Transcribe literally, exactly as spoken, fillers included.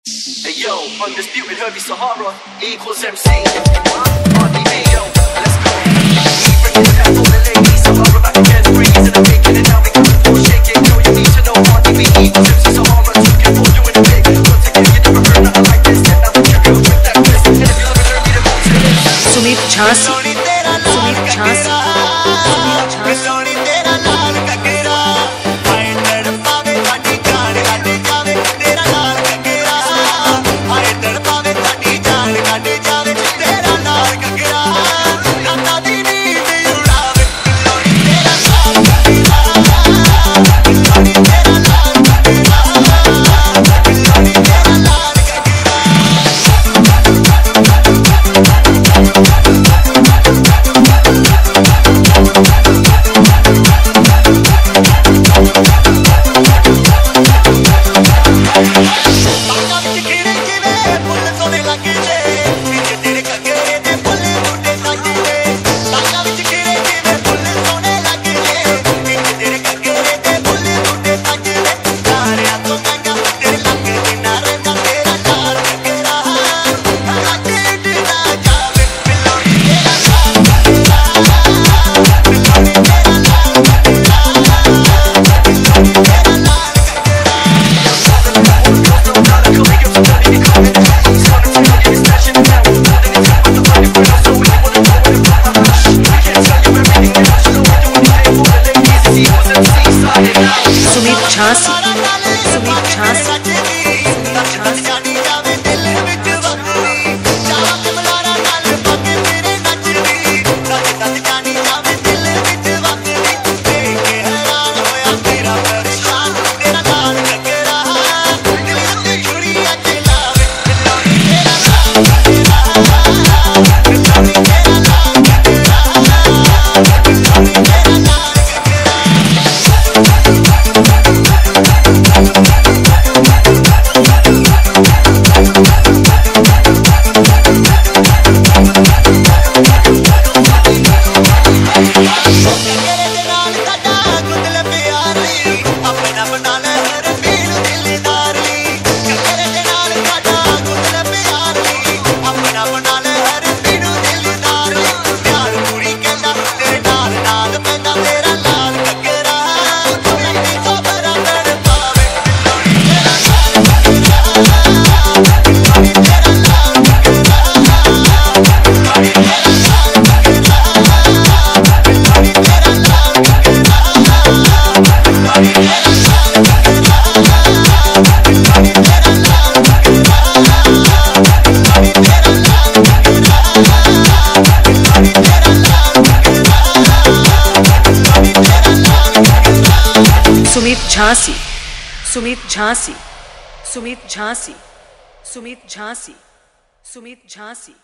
Hey yo, undisputed Herbie Sahara equals M C. R D B, yo, let's go. Bring it down for the ladies. Sahara back against breeze, and I'm making it now because before shaking, yo, you need to know R D B equals M C Sahara. Looking for doing it big. Once again, you never heard nothing like this. Then now put your girl with that twist. And if you love it, Herbie, then go to this. Sumit Jhansi, Sumit Jhansi, Sumit Jhansi. Sumit Jhansi, Sumit Jhansi, Sumit Jhansi. Sumit Jhansi, Sumit Jhansi, Sumit Jhansi, Sumit Jhansi, Sumit Jhansi.